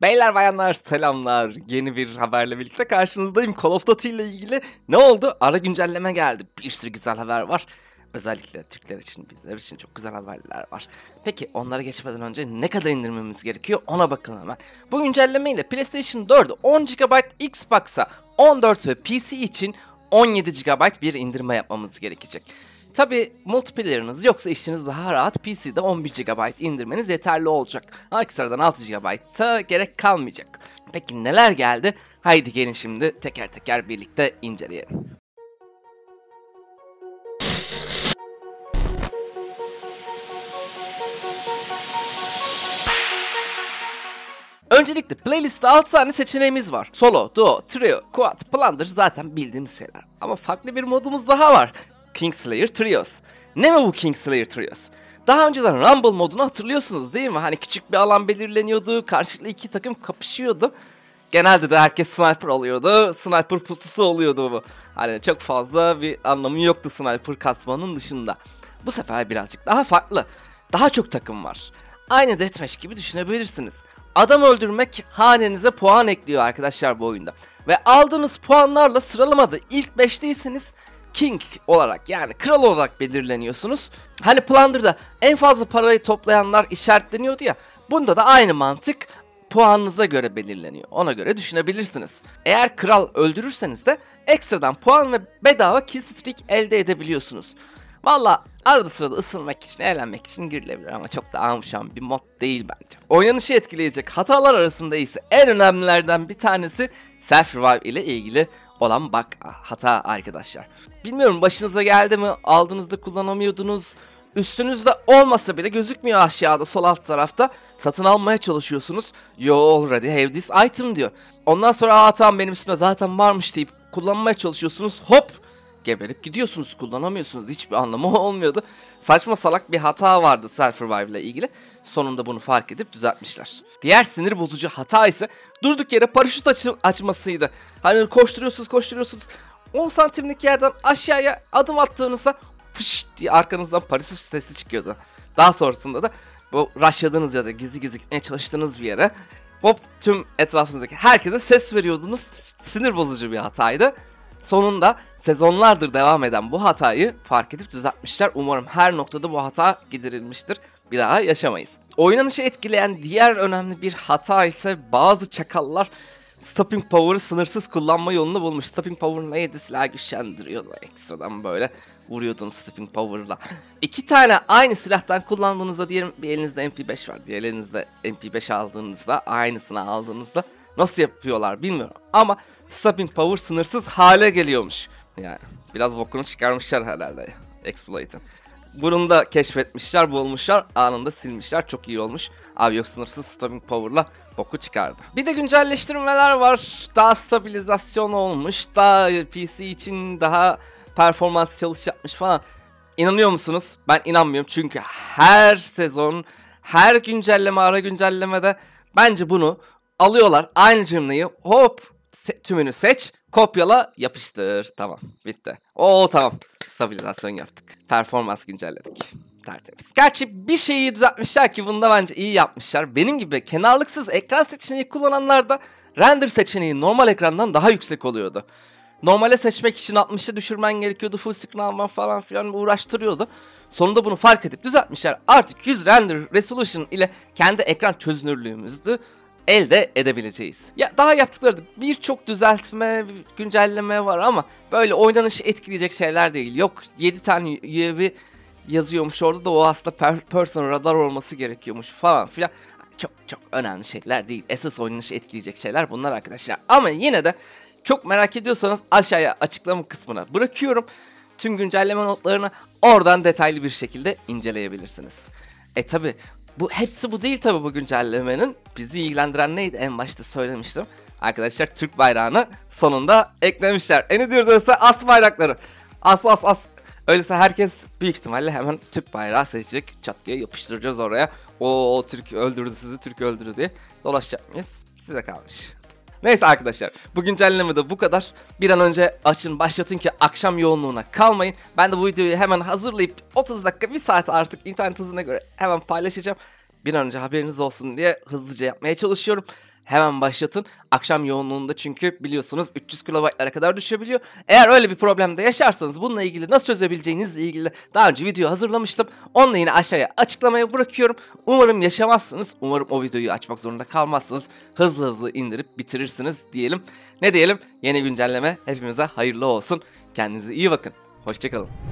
Beyler bayanlar selamlar. Yeni bir haberle birlikte karşınızdayım. Call of Duty ile ilgili ne oldu? Ara güncelleme geldi. Bir sürü güzel haber var. Özellikle Türkler için, bizler için çok güzel haberler var. Peki onlara geçmeden önce ne kadar indirmemiz gerekiyor ona bakalım hemen. Bu güncelleme ile PlayStation 4'ü 10 GB, Xbox'a 14 ve PC için 17 GB bir indirme yapmamız gerekecek. Tabi multiplayer'ınız yoksa işiniz daha rahat, PC'de 11 GB indirmeniz yeterli olacak. Ekstradan 6 GB'a gerek kalmayacak. Peki neler geldi? Haydi gelin şimdi teker teker birlikte inceleyelim. Öncelikle playlistte 6 tane seçeneğimiz var. Solo, Duo, Trio, Quad, Plunder zaten bildiğimiz şeyler. Ama farklı bir modumuz daha var. Kingslayer Trios. Ne mi bu Kingslayer Trios? Daha önceden Rumble modunu hatırlıyorsunuz değil mi? Hani küçük bir alan belirleniyordu, karşılıklı iki takım kapışıyordu. Genelde de herkes sniper alıyordu, sniper pususu oluyordu bu. Hani çok fazla bir anlamı yoktu sniper kasmanın dışında. Bu sefer birazcık daha farklı. Daha çok takım var. Aynı deathmatch gibi düşünebilirsiniz. Adam öldürmek hanenize puan ekliyor arkadaşlar bu oyunda. Ve aldığınız puanlarla sıralamada ilk 5'teyseniz King olarak, yani kral olarak belirleniyorsunuz. Hani Plunder'da en fazla parayı toplayanlar işaretleniyordu ya. Bunda da aynı mantık puanınıza göre belirleniyor. Ona göre düşünebilirsiniz. Eğer kral öldürürseniz de ekstradan puan ve bedava kill streak elde edebiliyorsunuz. Valla arada sırada ısınmak için, eğlenmek için girilebilir ama çok da amşan bir mod değil bence. Oynanışı etkileyecek hatalar arasında ise en önemlilerden bir tanesi self revive ile ilgili olan hata arkadaşlar. Bilmiyorum başınıza geldi mi, aldığınızda kullanamıyordunuz, üstünüzde olmasa bile gözükmüyor aşağıda sol alt tarafta, satın almaya çalışıyorsunuz. You already have this item diyor. Ondan sonra tamam benim üstümde zaten varmış deyip kullanmaya çalışıyorsunuz, hop geberip gidiyorsunuz, kullanamıyorsunuz, hiçbir anlamı olmuyordu. Saçma salak bir hata vardı self revive ile ilgili. Sonunda bunu fark edip düzeltmişler. Diğer sinir bozucu hata ise durduk yere paraşüt açmasıydı. Hani koşturuyorsunuz 10 santimlik yerden aşağıya adım attığınızda fış diye arkanızdan paraşüt sesi çıkıyordu. Daha sonrasında da bu rushladığınız ya da gizli gitmeye çalıştığınız bir yere hop tüm etrafınızdaki herkese ses veriyordunuz. Sinir bozucu bir hataydı. Sonunda sezonlardır devam eden bu hatayı fark edip düzeltmişler. Umarım her noktada bu hata giderilmiştir. Bir daha yaşamayız. Oynanışı etkileyen diğer önemli bir hata ise bazı çakallar stopping power'ı sınırsız kullanma yolunu bulmuş. Stopping power neydi? Silah güçlendiriyordu ekstradan böyle. Vuruyordunuz stopping power'la. İki tane aynı silahtan kullandığınızda, diyelim bir elinizde MP5 var, diğer elinizde MP5 aldığınızda, aynısını aldığınızda nasıl yapıyorlar bilmiyorum. Ama stopping power sınırsız hale geliyormuş. Yani biraz bokunu çıkarmışlar herhalde exploit'ın. Bunu da keşfetmişler, bulmuşlar, anında silmişler. Çok iyi olmuş. Abi yok, sınırsız stopping power'la boku çıkardı. Bir de güncelleştirmeler var. Daha stabilizasyon olmuş. Daha PC için daha performans çalış yapmış falan. İnanıyor musunuz? Ben inanmıyorum. Çünkü her sezon, her güncelleme, ara güncellemede bence bunu alıyorlar. Aynı cümleyi hop tümünü seç, kopyala, yapıştır. Tamam, bitti. Tamam. Stabilizasyon yaptık. Performans güncelledik. Tertemiz. Gerçi bir şeyi düzeltmişler ki bunda bence iyi yapmışlar. Benim gibi kenarlıksız ekran seçeneği kullananlarda render seçeneği normal ekrandan daha yüksek oluyordu. Normale seçmek için 60'a düşürmen gerekiyordu. Full screen alman falan filan uğraştırıyordu. Sonunda bunu fark edip düzeltmişler. Artık 100 render resolution ile kendi ekran çözünürlüğümüzü elde edebileceğiz. Ya daha yaptıkları birçok düzeltme, güncelleme var ama böyle oynanışı etkileyecek şeyler değil. Yok 7 tane UAV yazıyormuş orada da o aslında personal radar olması gerekiyormuş falan filan. Çok önemli şeyler değil. Esas oynanışı etkileyecek şeyler bunlar arkadaşlar. Ama yine de çok merak ediyorsanız aşağıya açıklama kısmına bırakıyorum. Tüm güncelleme notlarını oradan detaylı bir şekilde inceleyebilirsiniz. Tabi hepsi bu değil tabi bu güncellemenin. Bizi ilgilendiren neydi? En başta söylemiştim. Arkadaşlar Türk bayrağını sonunda eklemişler. Ne diyoruz öyleyse? As bayrakları. As. Öyleyse herkes büyük ihtimalle hemen Türk bayrağı seçecek. Çat diye yapıştıracağız oraya. Türk öldürdü sizi, Türk öldürdü diye dolaşacak mıyız? Size kalmış. Neyse arkadaşlar, bu güncelleme de bu kadar. Bir an önce açın, başlatın ki akşam yoğunluğuna kalmayın. Ben de bu videoyu hemen hazırlayıp 30 dakika 1 saat artık internet hızına göre hemen paylaşacağım. Bir an önce haberiniz olsun diye hızlıca yapmaya çalışıyorum. hemen başlatın. Akşam yoğunluğunda çünkü biliyorsunuz 300 kilobaytlara kadar düşebiliyor. Eğer öyle bir problemde yaşarsanız bununla ilgili nasıl çözebileceğinizle ilgili daha önce video hazırlamıştım. Onu da yine aşağıya açıklamaya bırakıyorum. Umarım yaşamazsınız. Umarım o videoyu açmak zorunda kalmazsınız. Hızlı hızlı indirip bitirirsiniz diyelim. Ne diyelim? Yeni güncelleme hepimize hayırlı olsun. Kendinize iyi bakın. Hoşçakalın.